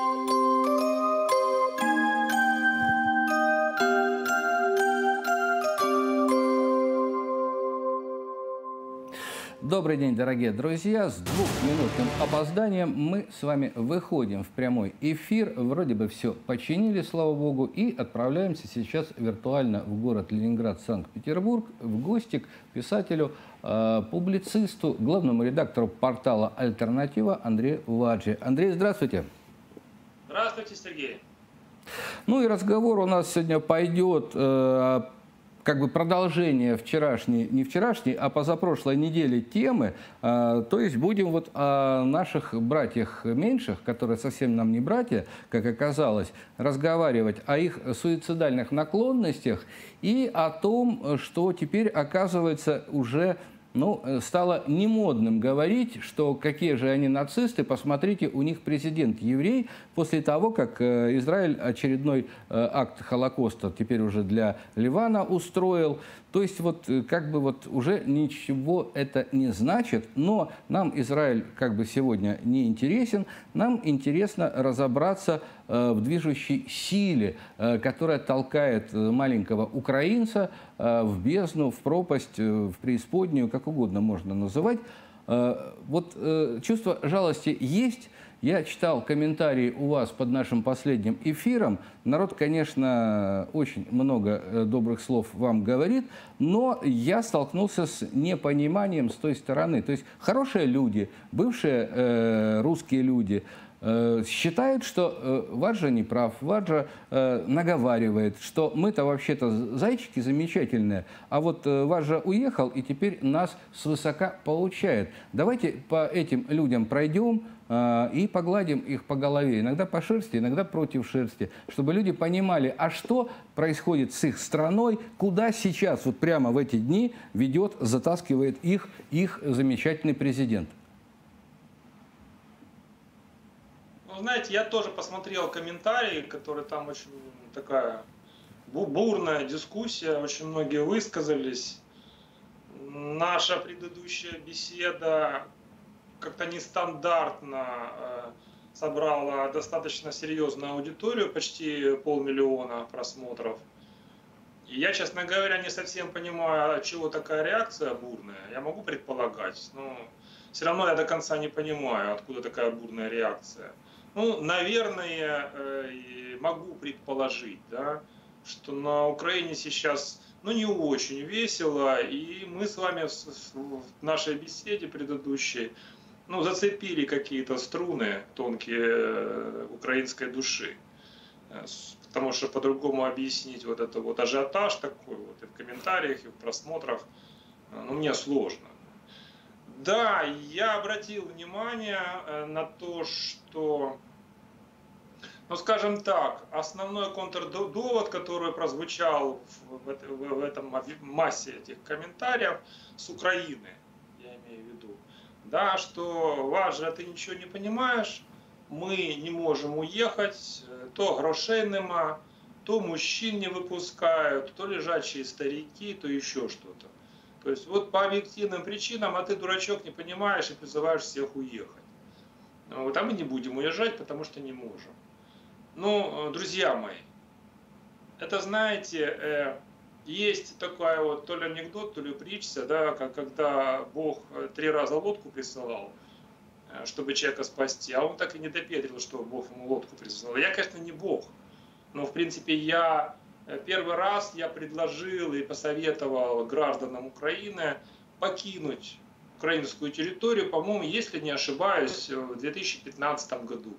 Добрый день, дорогие друзья. С двухминутным опозданием мы с вами выходим в прямой эфир. Вроде бы все починили, слава богу, и отправляемся сейчас виртуально в город Ленинград, Санкт-Петербург, в гости к писателю, публицисту, главному редактору портала «Альтернатива» Андрею Ваджи. Андрей, здравствуйте. Здравствуйте, Сергей. Ну и разговор у нас сегодня пойдет как бы продолжение вчерашней, не вчерашней, а позапрошлой недели темы. То есть будем вот о наших братьях меньших, которые совсем нам не братья, как оказалось, разговаривать о их суицидальных наклонностях и о том, что теперь, оказывается, уже стало немодным говорить, что какие же они нацисты, посмотрите, у них президент еврей, после того, как Израиль очередной акт Холокоста теперь уже для Ливана устроил. То есть вот как бы вот уже ничего это не значит, но нам Израиль как бы сегодня не интересен, нам интересно разобраться в движущей силе, которая толкает маленького украинца в бездну, в пропасть, в преисподнюю, как угодно можно называть. Вот чувство жалости есть. Я читал комментарии у вас под нашим последним эфиром. Народ, конечно, очень много добрых слов вам говорит, но я столкнулся с непониманием с той стороны. То есть хорошие люди, бывшие русские люди, считают, что Ваджа не прав, Ваджа наговаривает, что мы-то вообще-то зайчики замечательные, а вот Ваджа уехал и теперь нас свысока получает. Давайте по этим людям пройдем и погладим их по голове, иногда по шерсти, иногда против шерсти, чтобы люди понимали, а что происходит с их страной, куда сейчас, вот прямо в эти дни ведет, затаскивает их замечательный президент. Ну, знаете, я тоже посмотрел комментарии, которые там очень такая бурная дискуссия, очень многие высказались. Наша предыдущая беседа как-то нестандартно собрала достаточно серьезную аудиторию, почти 500 000 просмотров. И я, честно говоря, не совсем понимаю, от чего такая реакция бурная. Я могу предполагать, но все равно я до конца не понимаю, откуда такая бурная реакция. Ну, наверное, могу предположить, да, что на Украине сейчас не очень весело, и мы с вами в нашей беседе предыдущей зацепили какие-то струны тонкие украинской души. Потому что по-другому объяснить вот это вот ажиотаж такой вот и в комментариях, и в просмотрах, мне сложно. Да, я обратил внимание на то, что, скажем так, основной контрдовод, который прозвучал в этом массе этих комментариев с Украины, я имею в виду, да, что Ваджа, ты ничего не понимаешь, мы не можем уехать, то грошей нема, то мужчин не выпускают, то лежачие старики, то еще что-то. То есть вот по объективным причинам, а ты, дурачок, не понимаешь и призываешь всех уехать. Вот, а мы не будем уезжать, потому что не можем. Ну, друзья мои, это, знаете, есть такая вот то ли анекдот, то ли притча, да, когда Бог 3 раза лодку присылал, чтобы человека спасти, а он так и не допетрил, что Бог ему лодку присылал. Я, конечно, не Бог, но, в принципе, первый раз я предложил и посоветовал гражданам Украины покинуть украинскую территорию, по-моему, если не ошибаюсь, в 2015 году.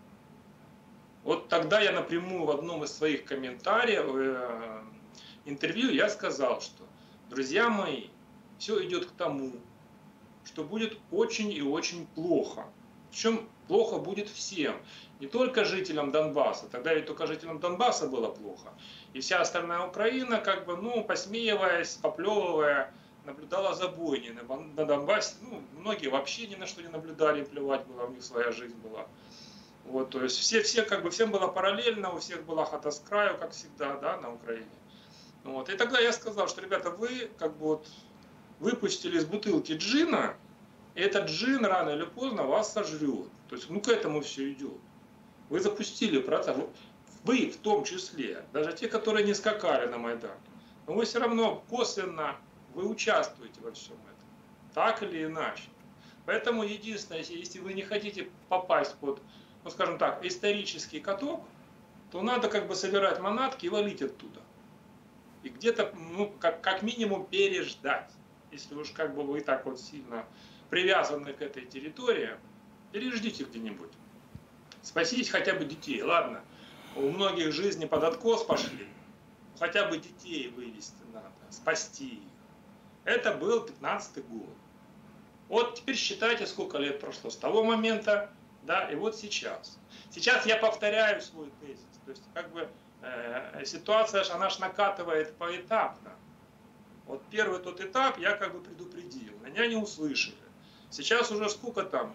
Вот тогда я напрямую в одном из своих комментариев, интервью, я сказал, что, друзья мои, все идет к тому, что будет очень и очень плохо. Причем плохо будет всем. Не только жителям Донбасса. Тогда ведь только жителям Донбасса было плохо. И вся остальная Украина, как бы, посмеиваясь, поплевывая, наблюдала за бойней на Донбассе. Многие вообще ни на что не наблюдали, плевать было, у них своя жизнь была. Вот, то есть все как бы, всем было параллельно, у всех была хата с краю, как всегда, да, на Украине. Вот. И тогда я сказал, что, ребята, вы как бы вот выпустили из бутылки джина, и этот джин рано или поздно вас сожрет. То есть, к этому все идет. Вы запустили процесс. Вы в том числе, даже те, которые не скакали на Майдан. Но вы все равно косвенно вы участвуете во всем этом. Так или иначе. Поэтому единственное, если вы не хотите попасть под, ну скажем так, исторический каток, то надо как бы собирать манатки и валить оттуда. И где-то, ну, как минимум переждать. Если уж как бы вы так вот сильно привязаны к этой территории, переждите где-нибудь. Спасите хотя бы детей. Ладно, у многих жизни под откос пошли. Хотя бы детей вывести надо, спасти их. Это был 15-й год. Вот теперь считайте, сколько лет прошло с того момента, да, и вот сейчас. Сейчас я повторяю свой тезис. То есть, как бы, ситуация, она ж накатывает поэтапно. Вот первый тот этап я как бы предупредил, меня не услышали. Сейчас уже сколько там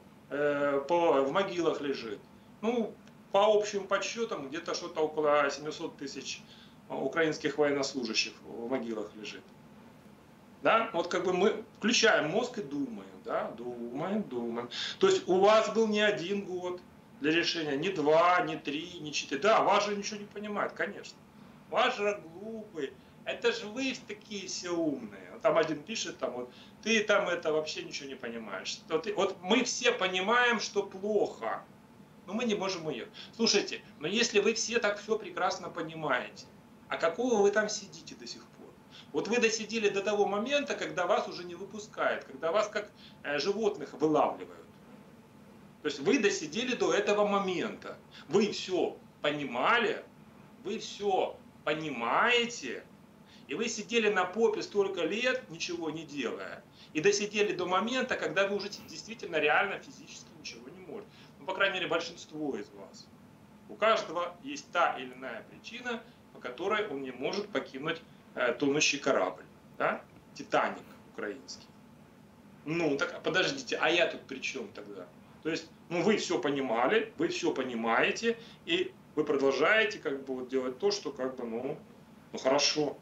в могилах лежит? Ну, по общим подсчетам, где-то что-то около 700 тысяч украинских военнослужащих в могилах лежит. Да? Вот как бы мы включаем мозг и думаем, да? Думаем. То есть у вас был не один год для решения, не 2, не 3, не 4. Да, вас же ничего не понимает, конечно. Вас же глупый. Это же вы такие все умные. Там один пишет, там, вот, ты там это вообще ничего не понимаешь. Вот мы все понимаем, что плохо, но мы не можем уехать. Слушайте, но если вы все так все прекрасно понимаете, а какого вы там сидите до сих пор? Вот вы досидели до того момента, когда вас уже не выпускают, когда вас как животных вылавливают. То есть вы досидели до этого момента. Вы все понимали, вы все понимаете, и вы сидели на попе столько лет, ничего не делая, и досидели до момента, когда вы уже действительно реально физически ничего не можете. Ну, по крайней мере, большинство из вас. У каждого есть та или иная причина, по которой он не может покинуть тонущий корабль. Да? Титаник украинский. Ну, так подождите, а я тут при чем тогда? То есть, ну, вы все понимали, вы все понимаете, и вы продолжаете как бы вот делать то, что как бы, ну хорошо.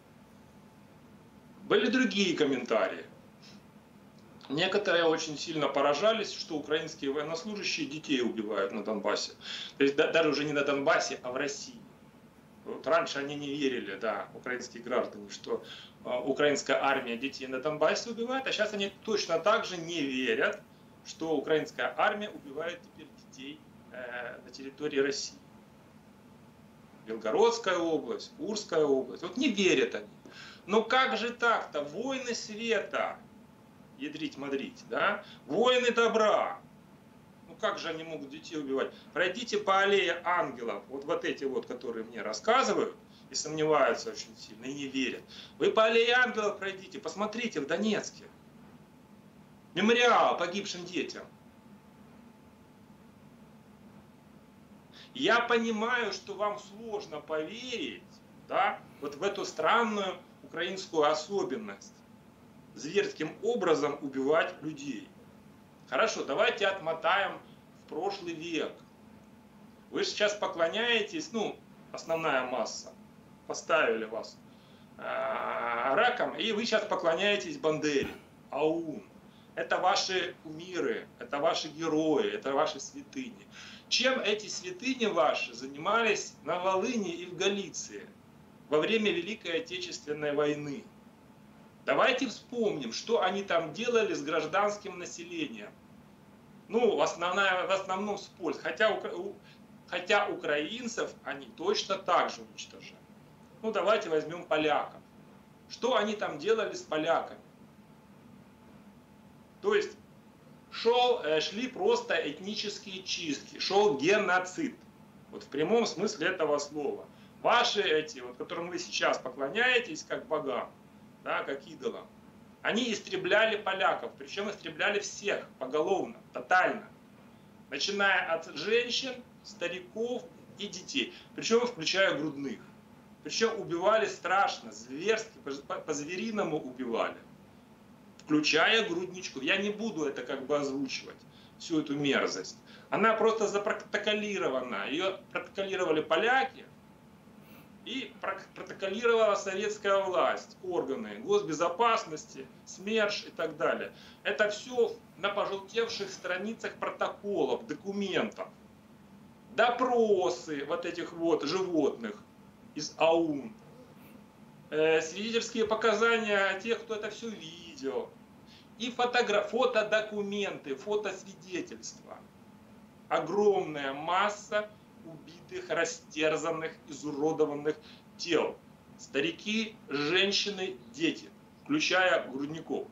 Были другие комментарии. Некоторые очень сильно поражались, что украинские военнослужащие детей убивают на Донбассе. То есть даже уже не на Донбассе, а в России. Вот раньше они не верили, да, украинские граждане, что украинская армия детей на Донбассе убивает, а сейчас они точно так же не верят, что украинская армия убивает теперь детей на территории России. Белгородская область, Курская область. Вот не верят они. Но как же так-то? Войны света, ядрить-мадрить, да? Войны добра. Ну как же они могут детей убивать? Пройдите по аллее ангелов, вот эти вот, которые мне рассказывают, и сомневаются очень сильно, и не верят. Вы по аллее ангелов пройдите, посмотрите в Донецке. Мемориал погибшим детям. Я понимаю, что вам сложно поверить, да, вот в эту странную украинскую особенность. Зверским образом убивать людей. Хорошо, давайте отмотаем в прошлый век. Вы сейчас поклоняетесь, ну, основная масса, поставили вас раком, и вы сейчас поклоняетесь Бандере, АУН. Это ваши кумиры, это ваши герои, это ваши святыни. Чем эти святыни ваши занимались на Волыни и в Галиции во время Великой Отечественной войны? Давайте вспомним, что они там делали с гражданским населением. Ну, в основном с польской. Хотя украинцев они точно так же уничтожали. Ну, давайте возьмем поляков. Что они там делали с поляками? То есть шли просто этнические чистки, шел геноцид. Вот в прямом смысле этого слова. Ваши эти, вот, которым вы сейчас поклоняетесь как богам, да, как идолам, они истребляли поляков, причем истребляли всех поголовно, тотально. Начиная от женщин, стариков и детей, причем включая грудных. Причем убивали страшно, зверски, по-звериному убивали. Включая грудничков. Я не буду это как бы озвучивать, всю эту мерзость. Она просто запротоколирована. Ее протоколировали поляки и протоколировала советская власть, органы госбезопасности, СМЕРШ и так далее. Это все на пожелтевших страницах протоколов, документов. допросы вот этих вот животных из АУН, свидетельские показания тех, кто это все видел, и фотодокументы, фотосвидетельства. Огромная масса убитых, растерзанных, изуродованных тел. Старики, женщины, дети, включая грудников.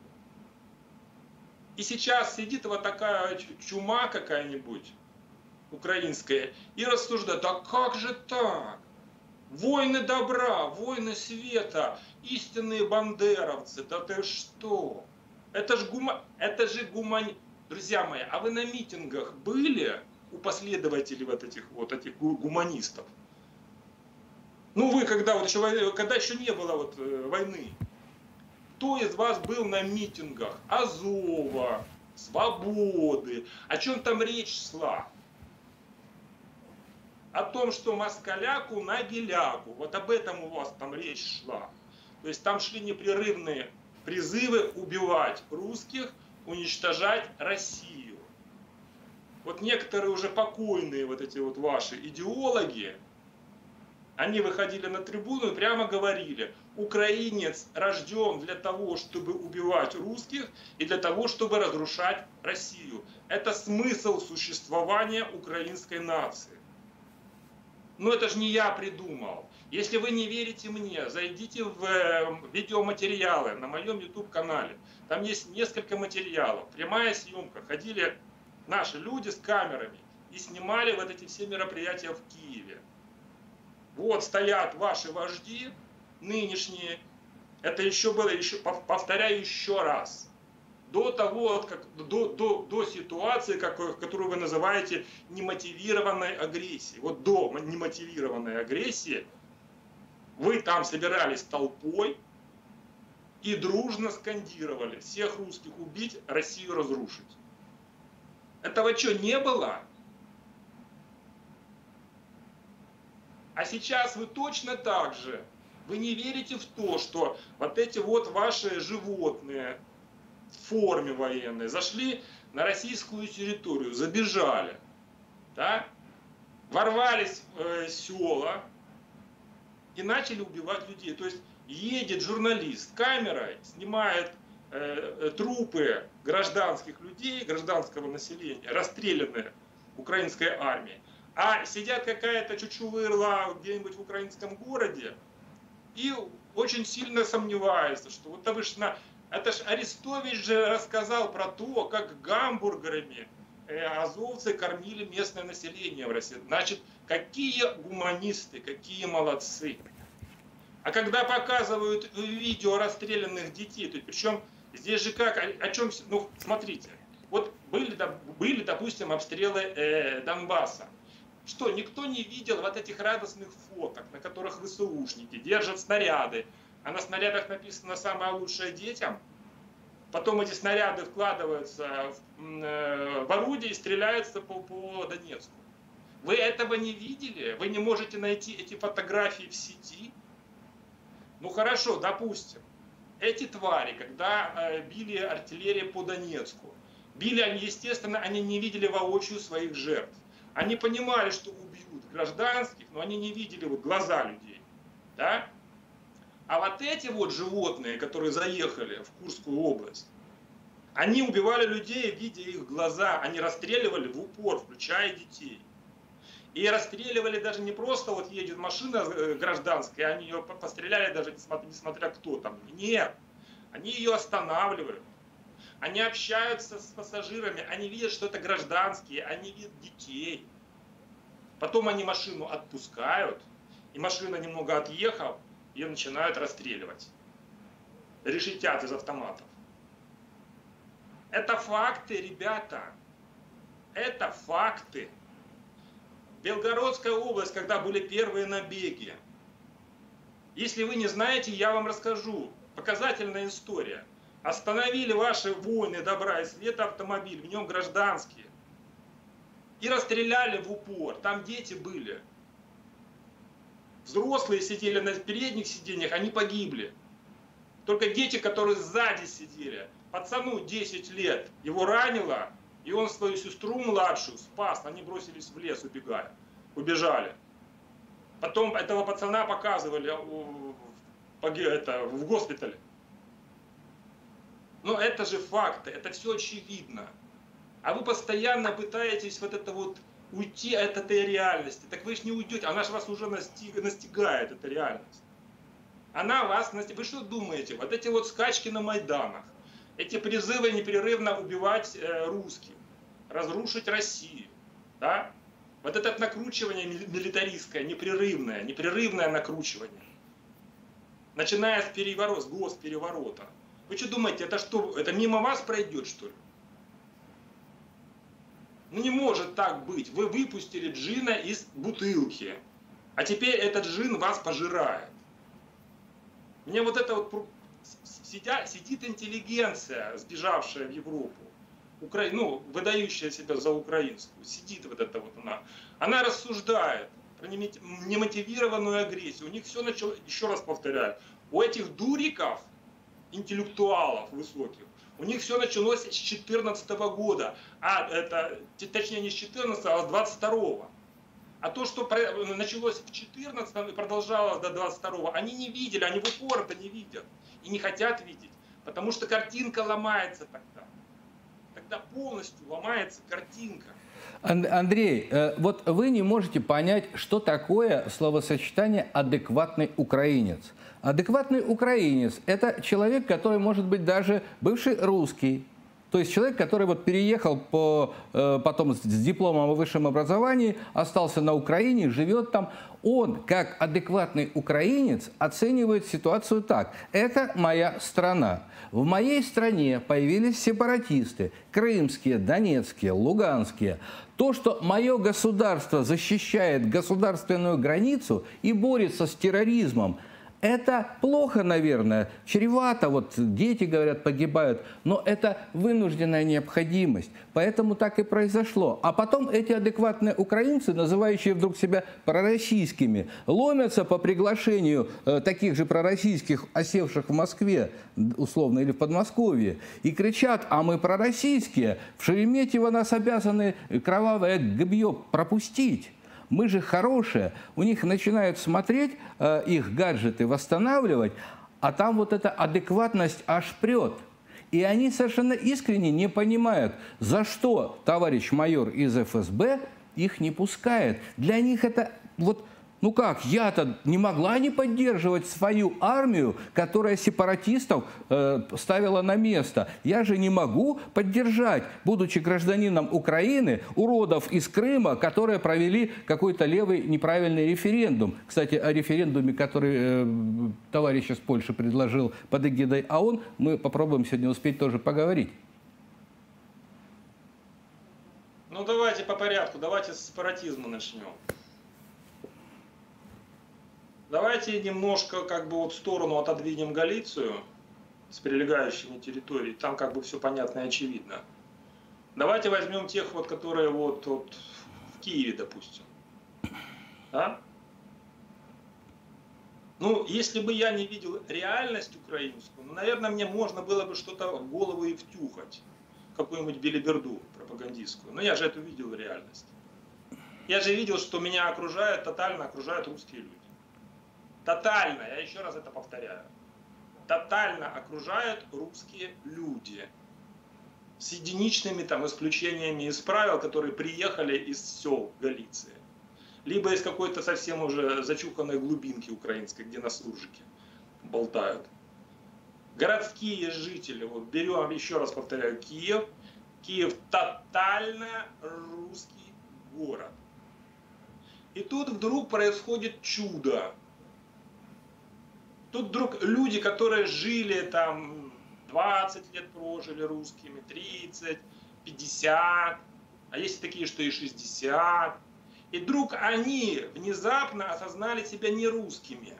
И сейчас сидит вот такая чума какая-нибудь украинская и рассуждает: а как же так? Воины добра, воины света, истинные бандеровцы, да ты что? Это же гумани... Друзья мои, а вы на митингах были у последователей вот этих гуманистов? Ну вы, когда еще не было вот войны, кто из вас был на митингах Азова, Свободы? О чем там речь шла? О том, что москаляку на геляку. Вот об этом у вас там речь шла. То есть там шли непрерывные призывы убивать русских, уничтожать Россию. Вот некоторые уже покойные вот эти вот ваши идеологи, они выходили на трибуну и прямо говорили: украинец рожден для того, чтобы убивать русских и для того, чтобы разрушать Россию. Это смысл существования украинской нации. Но это же не я придумал. Если вы не верите мне, зайдите в видеоматериалы на моем YouTube-канале. Там есть несколько материалов. Прямая съемка. Ходили наши люди с камерами и снимали вот эти все мероприятия в Киеве. Вот стоят ваши вожди нынешние. Это еще было, повторяю еще раз, до того, до ситуации, которую вы называете немотивированной агрессией. Вот до немотивированной агрессии вы там собирались толпой и дружно скандировали: всех русских убить, Россию разрушить. Этого что, не было? А сейчас вы точно так же. Вы не верите в то, что вот эти вот ваши животные в форме военной зашли на российскую территорию, забежали, да? Ворвались в села и начали убивать людей. То есть едет журналист с камерой, снимает трупы гражданских людей, гражданского населения, расстрелянные украинской армией. А сидят какая-то чучувырла где-нибудь в украинском городе и очень сильно сомневаются, что вот это ж Арестович же рассказал про то, как гамбургерами азовцы кормили местное население в России. Значит, какие гуманисты, какие молодцы. А когда показывают видео расстрелянных детей, то причем здесь же как, о чем, ну смотрите, вот были допустим, обстрелы Донбасса. Что, никто не видел вот этих радостных фоток, на которых ВСУшники держат снаряды, а на снарядах написано «самое лучшее детям»? Потом эти снаряды вкладываются в орудие и стреляются по Донецку. Вы этого не видели? Вы не можете найти эти фотографии в сети? Ну хорошо, допустим, эти твари, когда били артиллерия по Донецку, били они, естественно, они не видели воочию своих жертв. Они понимали, что убьют гражданских, но они не видели вот глаза людей. Да? А вот эти вот животные, которые заехали в Курскую область, они убивали людей, видя их глаза. Они расстреливали в упор, включая детей. И расстреливали даже не просто вот едет машина гражданская, они ее постреляли даже несмотря кто там. Нет, они ее останавливают. Они общаются с пассажирами, они видят, что это гражданские, они видят детей. Потом они машину отпускают, и машина, немного отъехав, ее начинают расстреливать. Решетят из автоматов. Это факты, ребята. Это факты. Белгородская область, когда были первые набеги. Если вы не знаете, я вам расскажу. Показательная история. Остановили ваши воины добра и света автомобиль, в нем гражданские. И расстреляли в упор. Там дети были. Взрослые сидели на передних сиденьях, они погибли. Только дети, которые сзади сидели. Пацану 10 лет, его ранило, И он свою сестру младшую спас, они бросились в лес, убежали. Потом этого пацана показывали в госпитале. Но это же факты, это все очевидно. А вы постоянно пытаетесь вот это вот уйти от этой реальности. Так вы же не уйдете, она же вас уже настигает, эта реальность. Она вас настигает. Вы что думаете? Вот эти вот скачки на Майданах, эти призывы непрерывно убивать русских, разрушить Россию, да? Вот это накручивание милитаристское, непрерывное накручивание. Начиная с госпереворота. Вы что думаете, это что, это мимо вас пройдет, что ли? Ну не может так быть. Вы выпустили джина из бутылки, а теперь этот джин вас пожирает. Мне вот это вот сидит интеллигенция, сбежавшая в Европу, выдающая себя за украинскую, сидит вот это вот она рассуждает про немотивированную агрессию. У них все началось, еще раз повторяю, у этих дуриков, интеллектуалов высоких, у них все началось с 2014 года, точнее не с 2014, а с 2022. А то, что началось в 2014 и продолжалось до 2022, они не видели, они в упор это не видят и не хотят видеть, потому что картинка ломается тогда. Тогда полностью ломается картинка. Андрей, вот вы не можете понять, что такое словосочетание «адекватный украинец». Адекватный украинец – это человек, который может быть даже бывший русский. То есть человек, который вот переехал потом с дипломом о высшем образовании, остался на Украине, живет там. Он, как адекватный украинец, оценивает ситуацию так. Это моя страна. В моей стране появились сепаратисты. Крымские, донецкие, луганские. То, что мое государство защищает государственную границу и борется с терроризмом, это плохо, наверное, чревато, вот дети, говорят, погибают, но это вынужденная необходимость. Поэтому так и произошло. А потом эти адекватные украинцы, называющие вдруг себя пророссийскими, ломятся по приглашению таких же пророссийских, осевших в Москве, условно, или в Подмосковье, и кричат: а мы пророссийские, в Шереметьево нас обязаны кровавое гобье пропустить. Мы же хорошие. У них начинают смотреть, их гаджеты восстанавливать, а там вот эта адекватность аж прет. И они совершенно искренне не понимают, за что товарищ майор из ФСБ их не пускает. Для них это вот... Ну как, я-то не могла не поддерживать свою армию, которая сепаратистов ставила на место. Я же не могу поддержать, будучи гражданином Украины, уродов из Крыма, которые провели какой-то левый неправильный референдум. Кстати, о референдуме, который товарищ из Польши предложил под эгидой ООН, мы попробуем сегодня успеть тоже поговорить. Ну давайте по порядку, давайте с сепаратизма начнем. Давайте немножко как бы вот в сторону отодвинем Галицию с прилегающими территорий. Там как бы все понятно и очевидно. Давайте возьмем тех вот, которые вот в Киеве, допустим. Да? Ну, если бы я не видел реальность украинскую, ну, наверное, мне можно было бы что-то в голову и втюхать. Какую-нибудь белиберду пропагандистскую. Но я же это видел реальность. Я же видел, что меня тотально окружают русские люди. Тотально, я еще раз это повторяю, тотально окружают русские люди. С единичными там исключениями из правил, которые приехали из сел Галиции. Либо из какой-то совсем уже зачуханной глубинки украинской, где на суржике болтают. Городские жители, вот берем, еще раз повторяю, Киев. Киев тотально русский город. И тут вдруг происходит чудо. Тут вдруг люди, которые жили там 20 лет прожили русскими, 30, 50, а есть такие, что и 60. И вдруг они внезапно осознали себя не русскими.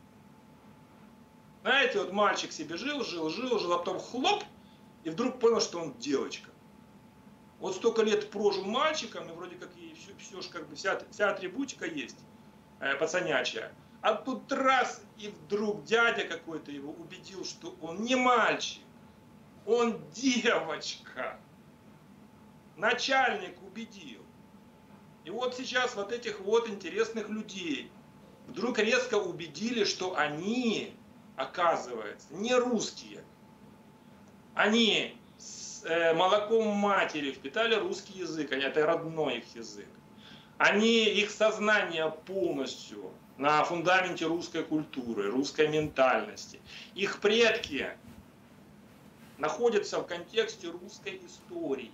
Знаете, вот мальчик себе жил, а потом хлоп, и вдруг понял, что он девочка. Вот столько лет прожил мальчиком, и вроде как и все ж как бы вся атрибутика есть, пацанячая. А тут раз, и вдруг дядя какой-то его убедил, что он не мальчик, он девочка. начальник убедил. И вот сейчас вот этих вот интересных людей вдруг резко убедили, что они, оказывается, не русские. Они с молоком матери впитали русский язык, это родной их язык. Их сознание полностью на фундаменте русской культуры, русской ментальности. Их предки находятся в контексте русской истории,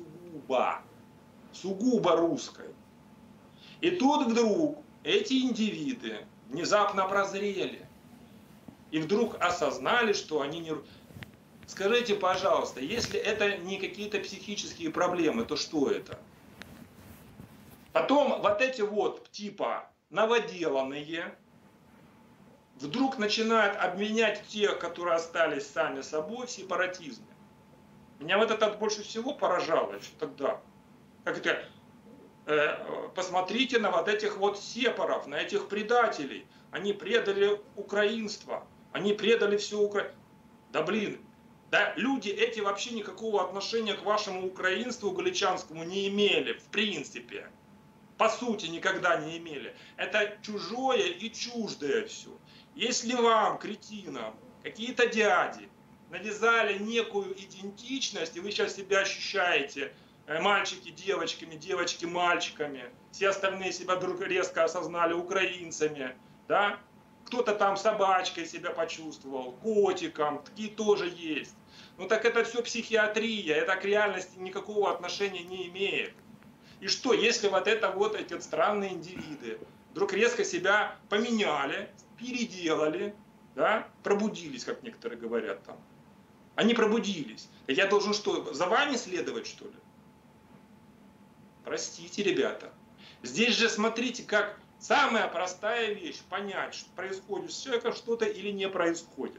сугубо русской. И тут вдруг эти индивиды внезапно прозрели и вдруг осознали, что они не... Скажите, пожалуйста, если это не какие-то психические проблемы, то что это? Потом вот эти вот типа новоделанные вдруг начинают обменять тех, которые остались сами собой, в сепаратизме. Меня вот это больше всего поражало еще тогда. Как это? Посмотрите на вот этих вот сепаров, на этих предателей. Они предали украинство. Они предали все Украину. Да блин, да люди эти вообще никакого отношения к вашему украинству галичанскому не имели, в принципе. По сути, никогда не имели. Это чужое и чуждое все. Если вам, кретинам, какие-то дяди навязали некую идентичность, и вы сейчас себя ощущаете мальчики девочками, девочки мальчиками, все остальные себя вдруг резко осознали украинцами, да? Кто-то там собачкой себя почувствовал, котиком, такие тоже есть. Ну так это все психиатрия, это к реальности никакого отношения не имеет. И что, если вот это вот эти странные индивиды вдруг резко себя поменяли, переделали, да, пробудились, как некоторые говорят там. Они пробудились. Я должен что, за вами следовать, что ли? Простите, ребята. Здесь же смотрите, как самая простая вещь, понять, что происходит с человеком что-то или не происходит.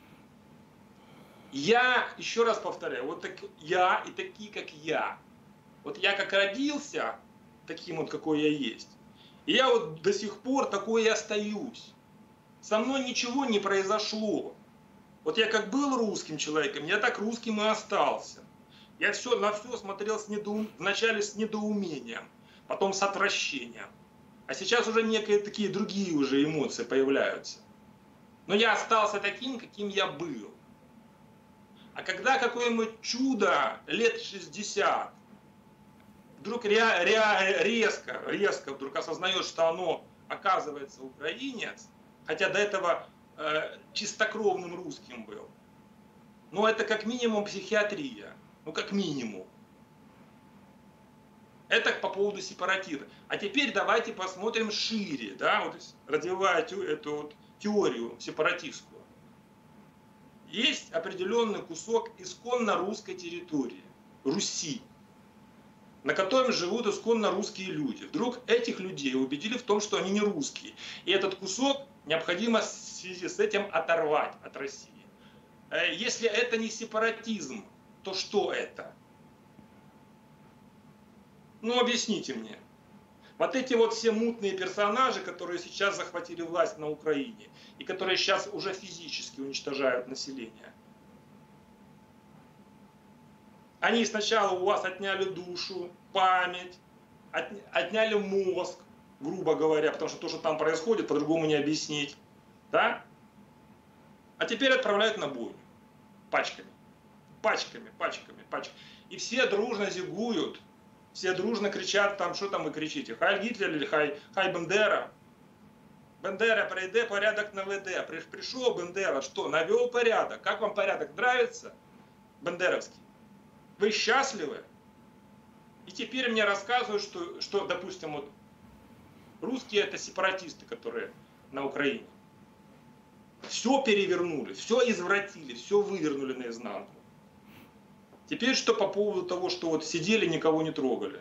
Я, еще раз повторяю, вот так, я и такие, как я. Вот я как родился, таким вот, какой я есть, и я вот до сих пор такой и остаюсь. Со мной ничего не произошло. Вот я как был русским человеком, я так русским и остался. Я на все смотрел вначале с недоумением, потом с отвращением. А сейчас уже некие такие другие уже эмоции появляются. Но я остался таким, каким я был. А когда какое-нибудь чудо лет 60 вдруг резко вдруг осознает, что оно оказывается украинец, хотя до этого чистокровным русским был. Но это как минимум психиатрия. Ну как минимум. Это по поводу сепаратизма. А теперь давайте посмотрим шире, да, вот развивая эту вот теорию сепаратистскую. Есть определенный кусок исконно русской территории, Руси, на котором живут исконно русские люди. Вдруг этих людей убедили в том, что они не русские. И этот кусок необходимо в связи с этим оторвать от России. Если это не сепаратизм, то что это? Ну, объясните мне. Вот эти вот все мутные персонажи, которые сейчас захватили власть на Украине, и которые сейчас уже физически уничтожают население. Они сначала у вас отняли душу, память, отняли мозг, грубо говоря, потому что то, что там происходит, по-другому не объяснить. Да? А теперь отправляют на бойню. Пачками. Пачками. И все дружно зигуют, все дружно кричат там, что там вы кричите, хай Гитлер или хай Бендера. Бендера, прийде, порядок наведе. Пришел Бендера, что, навел порядок. Как вам порядок нравится, бендеровский? Вы счастливы? И теперь мне рассказывают, что, допустим, вот русские это сепаратисты, которые на Украине. Все перевернули, все извратили, все вывернули наизнанку. Теперь что по поводу того, что вот сидели, никого не трогали.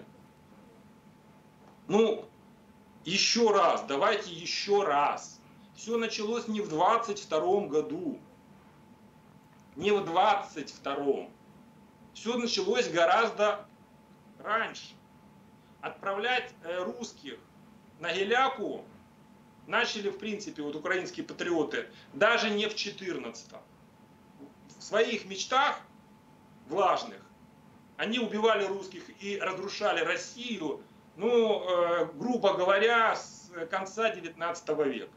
Ну, еще раз, давайте еще раз. Все началось не в 22 году. Не в 22-м. Все началось гораздо раньше. Отправлять русских на Геляку начали, в принципе, вот украинские патриоты даже не в 14-м. В своих мечтах влажных Они убивали русских и разрушали Россию, ну, грубо говоря, с конца 19 века.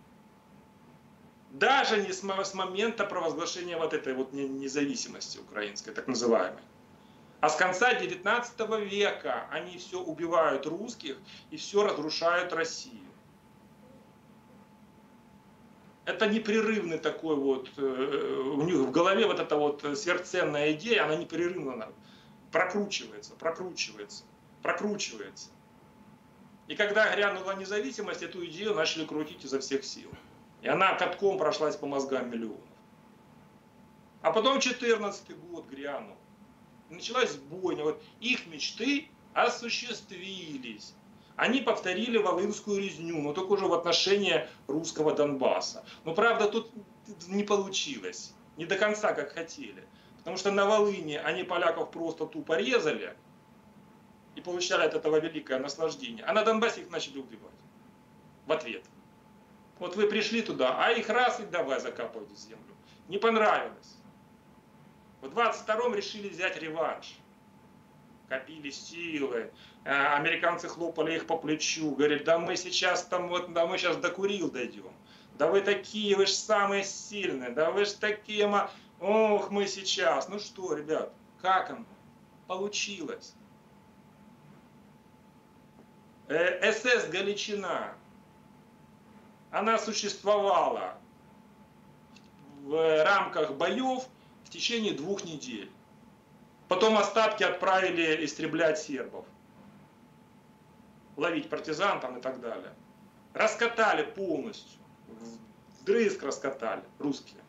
Даже не с момента провозглашения вот этой вот независимости украинской, так называемой. А с конца 19 века они все убивают русских и все разрушают Россию. Это непрерывный такой вот, у них в голове вот эта вот сверхценная идея, она непрерывно прокручивается, прокручивается, прокручивается. И когда грянула независимость, эту идею начали крутить изо всех сил. И она катком прошлась по мозгам миллионов. А потом 14-й год грянул. Началась бойня. Вот их мечты осуществились. Они повторили Волынскую резню, но только уже в отношении русского Донбасса. Но правда тут не получилось. Не до конца, как хотели. Потому что на Волыне они поляков просто тупо резали и получали от этого великое наслаждение. А на Донбассе их начали убивать. В ответ. Вот вы пришли туда, а их раз и давай закапывать в землю. Не понравилось. В 22-м решили взять реванш. Копили силы. Американцы хлопали их по плечу. Говорят, да мы сейчас там вот, да мы сейчас до Курил дойдем. Да вы такие, вы же самые сильные. Да вы же такие, ох, мы сейчас. Ну что, ребят, как оно? Получилось. СС Галичина. Она существовала в рамках боев в течение 2 недель. Потом остатки отправили истреблять сербов. Ловить партизан там и так далее. Раскатали полностью. Вдрызг раскатали русские.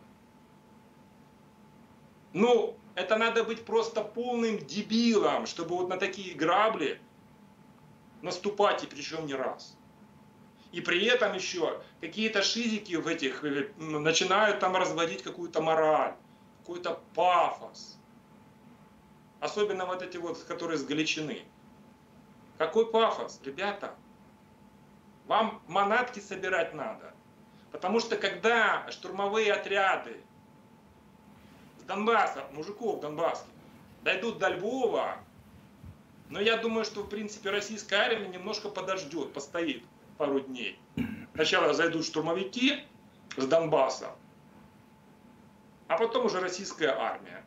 Ну, это надо быть просто полным дебилом, чтобы вот на такие грабли наступать, и причем не раз. И при этом еще какие-то шизики в этих начинают там разводить какую-то мораль, какой-то пафос. Особенно вот эти вот, которые с Галичины. Какой пафос, ребята? Вам манатки собирать надо. Потому что когда штурмовые отряды с Донбасса, мужиков донбасских, дойдут до Львова, но я думаю, что в принципе российская армия немножко подождет, постоит пару дней. Сначала зайдут штурмовики с Донбасса, а потом уже российская армия.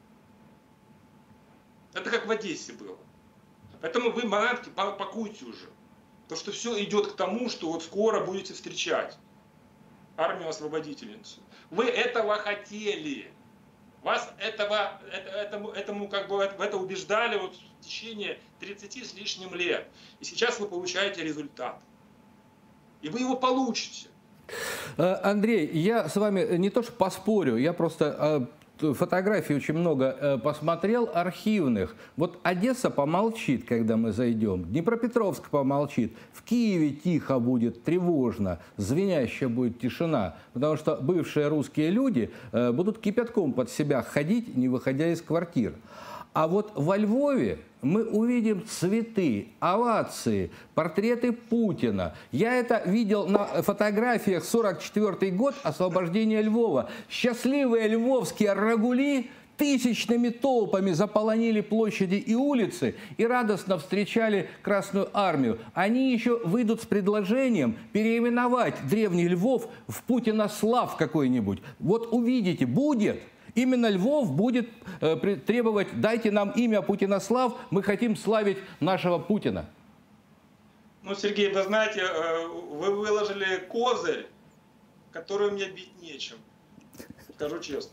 Это как в Одессе было. Поэтому вы, манатки, пакуйте уже. Потому что все идет к тому, что вот скоро будете встречать армию-освободительницу. Вы этого хотели. Вас этому как бы в это убеждали вот в течение 30 с лишним лет. И сейчас вы получаете результат. И вы его получите. Андрей, я с вами не то что поспорю, я просто фотографий очень много посмотрел, архивных. Вот Одесса помолчит, когда мы зайдем, Днепропетровск помолчит, в Киеве тихо будет, тревожно, звенящая будет тишина, потому что бывшие русские люди будут кипятком под себя ходить, не выходя из квартир. А вот во Львове мы увидим цветы, овации, портреты Путина. Я это видел на фотографиях 1944 год, освобождения Львова. Счастливые львовские рагули тысячными толпами заполонили площади и улицы и радостно встречали Красную Армию. Они еще выйдут с предложением переименовать древний Львов в Путинослав какой-нибудь. Вот увидите, будет. Именно Львов будет требовать, дайте нам имя Путинослав, мы хотим славить нашего Путина. Ну, Сергей, вы знаете, вы выложили козырь, который мне бить нечем. Скажу честно.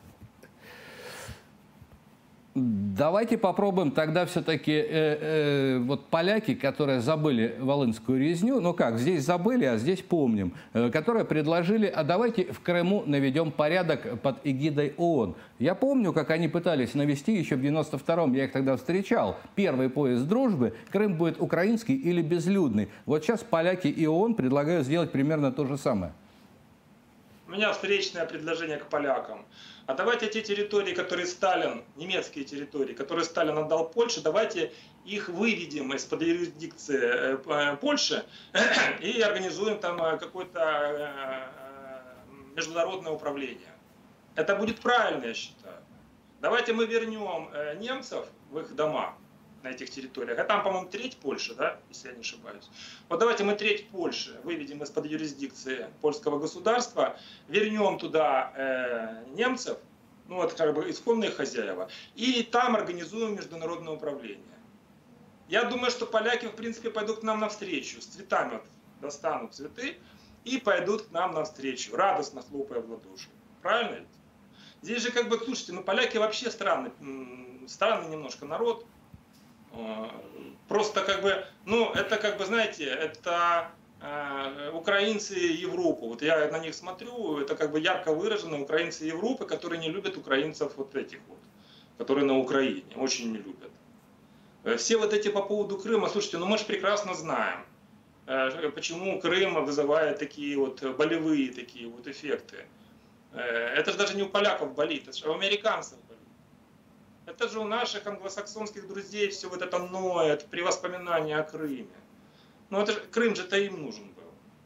Давайте попробуем тогда все-таки вот поляки, которые забыли Волынскую резню, ну как, здесь забыли, а здесь помним, которые предложили, а давайте в Крыму наведем порядок под эгидой ООН. Я помню, как они пытались навести еще в 92-м, я их тогда встречал, первый поезд дружбы, Крым будет украинский или безлюдный. Вот сейчас поляки и ООН предлагают сделать примерно то же самое. У меня встречное предложение к полякам. А давайте те территории, которые Сталин, немецкие территории, которые Сталин отдал Польше, давайте их выведем из-под юрисдикции Польши и организуем там какое-то международное управление. Это будет правильно, я считаю. Давайте мы вернем немцев в их дома на этих территориях. А там, по-моему, треть Польши, да, если я не ошибаюсь. Вот давайте мы треть Польши выведем из-под юрисдикции польского государства, вернем туда немцев, ну вот как бы исконные хозяева, и там организуем международное управление. Я думаю, что поляки, в принципе, пойдут к нам навстречу, с цветами вот, достанут цветы и пойдут к нам навстречу, радостно хлопая в ладоши. Правильно ведь? Здесь же, как бы, слушайте, ну поляки вообще странный немножко народ. Просто как бы, ну это как бы, знаете, это украинцы Европы. Вот я на них смотрю, это как бы ярко выраженные украинцы Европы, которые не любят украинцев вот этих вот, которые на Украине, очень не любят. Все вот эти по поводу Крыма, слушайте, ну мы же прекрасно знаем, почему Крым вызывает такие вот болевые такие вот эффекты. Это же даже не у поляков болит, это же у американцев болит. Это же у наших англосаксонских друзей все вот это ноет при воспоминании о Крыме. Ну это же, Крым же-то им нужен был.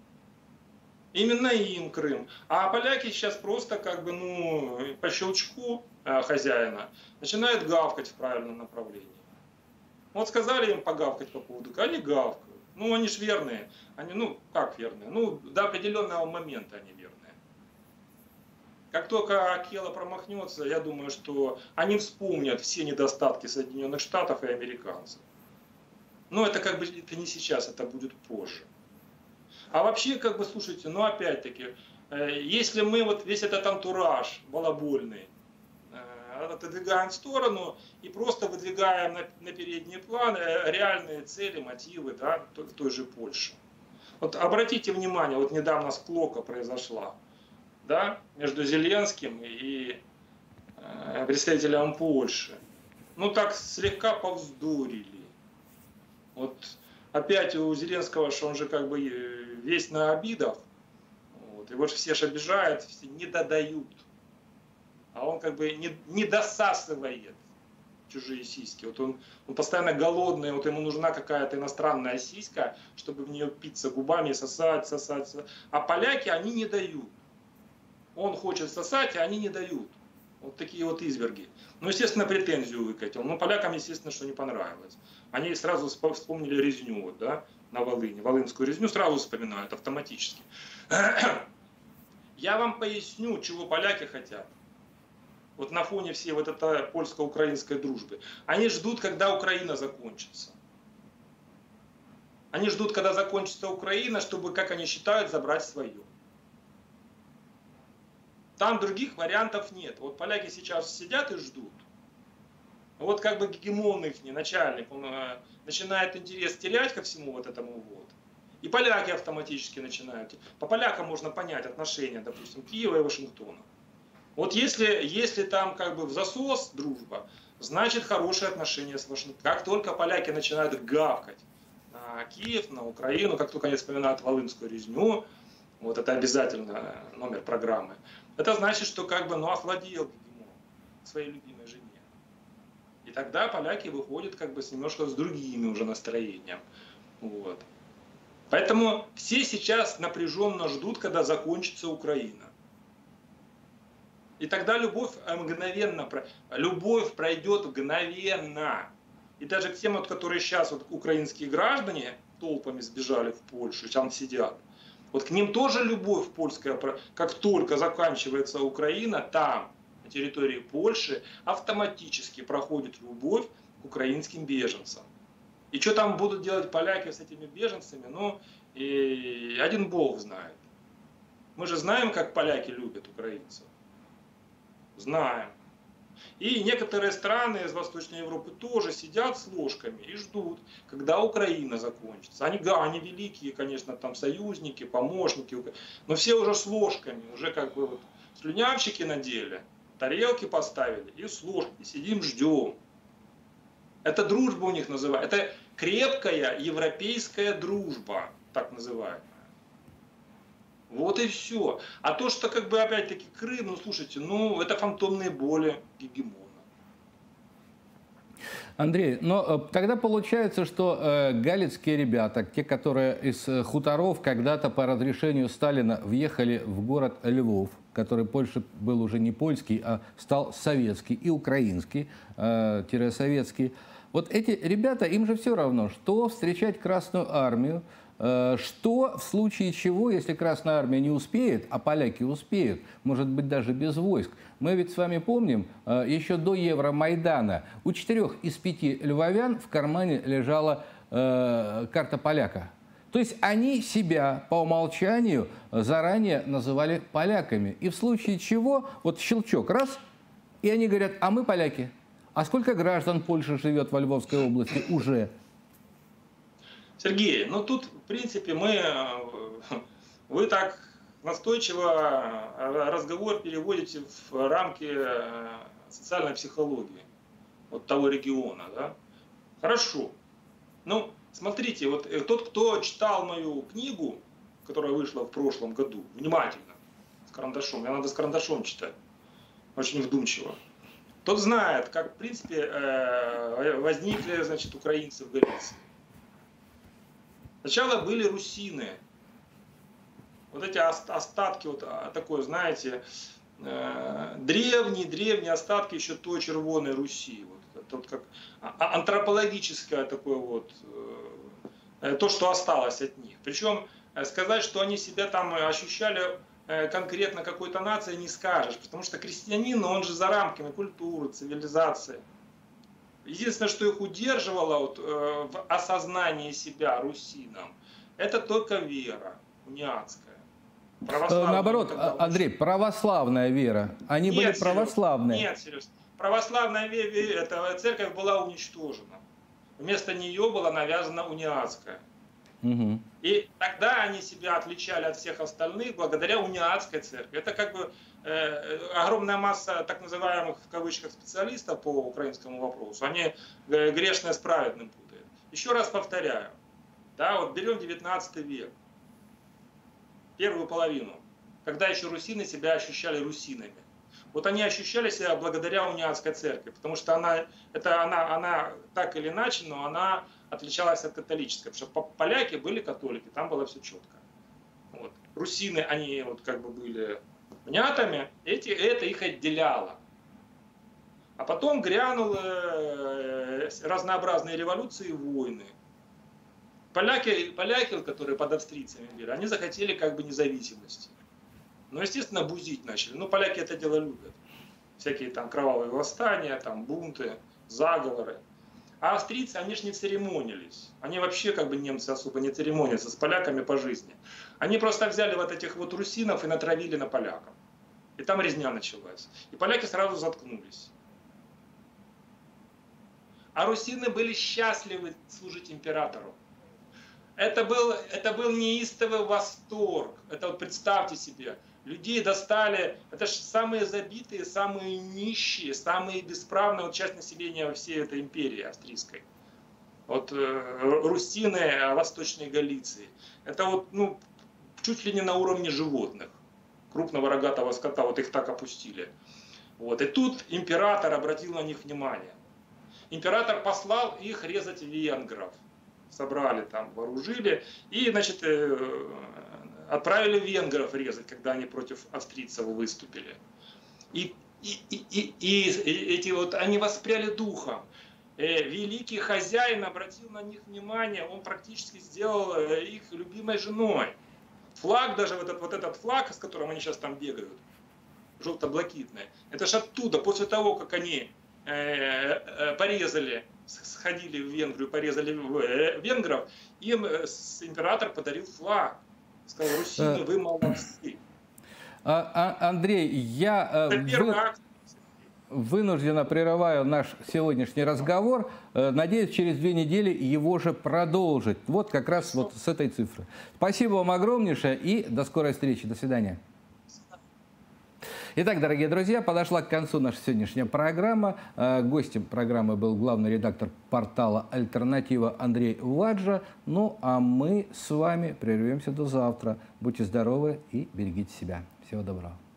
Именно им Крым. А поляки сейчас просто как бы, ну, по щелчку хозяина начинают гавкать в правильном направлении. Вот сказали им погавкать по поводу, они гавкают. Ну они ж верные. Они, ну как верные? Ну до определенного момента они верные. Как только Акела промахнется, я думаю, что они вспомнят все недостатки Соединенных Штатов и американцев. Но это как бы это не сейчас, это будет позже. А вообще, как бы, слушайте, ну опять-таки, если мы вот весь этот антураж балабольный отодвигаем в сторону и просто выдвигаем на передний план реальные цели, мотивы, да, той же Польши. Вот обратите внимание, вот недавно склока произошла, да, между Зеленским и представителем Польши. Ну так слегка повздорили. Вот опять у Зеленского, что он же как бы весь на обидах. Вот, его же все же обижают, все не додают. А он как бы не досасывает чужие сиськи. Вот он постоянно голодный, вот ему нужна какая-то иностранная сиська, чтобы в нее питься губами и сосать. А поляки, они не дают. Он хочет сосать, а они не дают. Вот такие вот изверги. Ну, естественно, претензию выкатил. Но полякам, естественно, что не понравилось. Они сразу вспомнили резню, вот, да, на Волыне. Волынскую резню сразу вспоминают автоматически. Я вам поясню, чего поляки хотят. Вот на фоне всей вот этой польско-украинской дружбы. Они ждут, когда Украина закончится. Они ждут, когда закончится Украина, чтобы, как они считают, забрать свое. Там других вариантов нет. Вот поляки сейчас сидят и ждут. Вот как бы гегемон их, начальник, он начинает интерес терять ко всему вот этому вот. И поляки автоматически начинают. По полякам можно понять отношения, допустим, Киева и Вашингтона. Вот если там как бы в засос дружба, значит хорошие отношения с Вашингтоном. Как только поляки начинают гавкать на Киев, на Украину, как только они вспоминают Волынскую резню, вот это обязательно номер программы, это значит, что как бы, ну, охладел гегемон к своей любимой жене. И тогда поляки выходят как бы немножко с другими уже настроением. Вот. Поэтому все сейчас напряженно ждут, когда закончится Украина. И тогда любовь пройдет мгновенно. И даже к тем, вот, которые сейчас вот, украинские граждане толпами сбежали в Польшу, там сидят, вот к ним тоже любовь польская, как только заканчивается Украина, там, на территории Польши, автоматически проходит любовь к украинским беженцам. И что там будут делать поляки с этими беженцами, ну, и один Бог знает. Мы же знаем, как поляки любят украинцев. Знаем. И некоторые страны из Восточной Европы тоже сидят с ложками и ждут, когда Украина закончится. Они великие, конечно, там союзники, помощники, но все уже с ложками, уже как бы вот слюнявчики надели, тарелки поставили и с ложкой сидим, ждем. Это дружба у них называется. Это крепкая европейская дружба, так называемая. Вот и все. А то, что как бы опять-таки Крым, ну слушайте, ну это фантомные боли гегемона. Андрей, но тогда получается, что галицкие ребята, те, которые из хуторов когда-то по разрешению Сталина въехали в город Львов, который больше был уже не польский, а стал советский и украинский, советский. Вот эти ребята, им же все равно, что встречать Красную Армию, что в случае чего, если Красная Армия не успеет, а поляки успеют, может быть даже без войск. Мы ведь с вами помним, еще до Евромайдана у 4 из 5 львовян в кармане лежала карта поляка. То есть они себя по умолчанию заранее называли поляками. И в случае чего, вот щелчок, раз, и они говорят, а мы поляки. А сколько граждан Польши живет во Львовской области уже? Сергей, ну тут, в принципе, вы так настойчиво разговор переводите в рамки социальной психологии вот того региона, да? Хорошо. Ну, смотрите, вот тот, кто читал мою книгу, которая вышла в прошлом году, внимательно, с карандашом, мне надо с карандашом читать, очень вдумчиво, тот знает, как, в принципе, возникли, значит, украинцы в Галиции. Сначала были русины. Вот эти остатки, вот такой, знаете, древние остатки еще той Червоной Руси. Вот, это вот как антропологическое такое вот, то, что осталось от них. Причем сказать, что они себя там ощущали конкретно какой-то нацией, не скажешь. Потому что крестьянин, он же за рамками культуры, цивилизации. Единственное, что их удерживало вот, в осознании себя русином, это только вера униатская. Наоборот, Андрей, православная вера. Они были православные. Нет, Сереж. Православная вера, эта церковь была уничтожена. Вместо нее была навязана униатская. Угу. И тогда они себя отличали от всех остальных благодаря униатской церкви. Это как бы огромная масса так называемых в кавычках специалистов по украинскому вопросу. Они грешное с праведным путают. Еще раз повторяю. Да, вот берем 19 век. Первую половину. Когда еще русины себя ощущали русинами. Вот они ощущали себя благодаря униатской церкви. Потому что она так или иначе, но она отличалась от католической. Потому что поляки были католики, там было все четко. Вот. Русины, они вот как бы были униатами, это их отделяло. А потом грянули разнообразные революции и войны. Поляки, которые под австрийцами были, они захотели как бы независимости. Но, естественно, бузить начали. Ну, поляки это дело любят. Всякие там кровавые восстания, там бунты, заговоры. А австрийцы, они же не церемонились. Они вообще, как бы немцы особо не церемонятся с поляками по жизни. Они просто взяли вот этих вот русинов и натравили на поляков. И там резня началась. И поляки сразу заткнулись. А русины были счастливы служить императору. Это был неистовый восторг. Это вот представьте себе. Людей достали, это же самые забитые, самые нищие, самые бесправные вот, часть населения во всей этой империи австрийской. Вот русины Восточной Галиции. Это вот, ну, чуть ли не на уровне животных. Крупного рогатого скота, вот их так опустили. Вот. И тут император обратил на них внимание. Император послал их резать венгров. Собрали там, вооружили и, значит, отправили венгров резать, когда они против австрийцев выступили. И эти вот, они воспряли духом. Великий хозяин обратил на них внимание, он практически сделал их любимой женой. Флаг, даже вот этот флаг, с которым они сейчас там бегают, желто-блакитный, это же оттуда, после того, как они порезали, сходили в Венгрию, порезали венгров, им император подарил флаг. Сказал, русины, вы молодцы. Андрей, я вынужденно прерываю наш сегодняшний разговор. Надеюсь, через 2 недели его же продолжить. Вот как раз вот с этой цифры. Спасибо вам огромнейшее и до скорой встречи. До свидания. Итак, дорогие друзья, подошла к концу наша сегодняшняя программа. Гостем программы был главный редактор портала «Альтернатива» Андрей Ваджа. Ну, а мы с вами прервемся до завтра. Будьте здоровы и берегите себя. Всего доброго.